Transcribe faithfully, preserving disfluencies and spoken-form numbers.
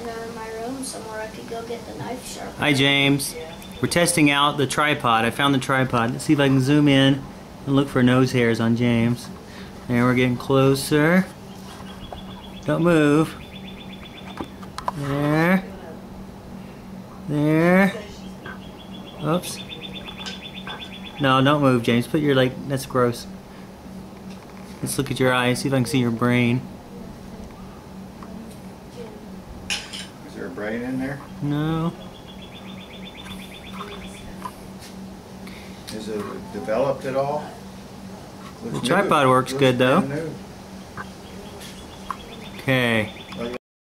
out of my room somewhere I could go get the knife sharpener. Hi, James. We're testing out the tripod. I found the tripod. Let's see if I can zoom in and look for nose hairs on James. And we're getting closer. Don't move. There. There. Oops. No, don't move, James. Put your, like, that's gross. Let's look at your eyes, see if I can see your brain. Is there a brain in there? No. Is it developed at all? Looks The new. tripod works Looks good, though. brand new. Okay.